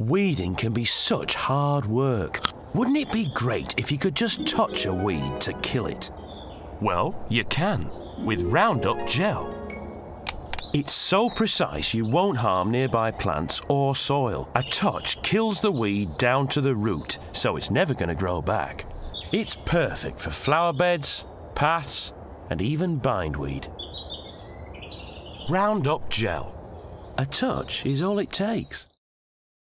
Weeding can be such hard work. Wouldn't it be great if you could just touch a weed to kill it? Well, you can, with Roundup Gel. It's so precise you won't harm nearby plants or soil. A touch kills the weed down to the root, so it's never going to grow back. It's perfect for flower beds, paths, and even bindweed. Roundup Gel. A touch is all it takes.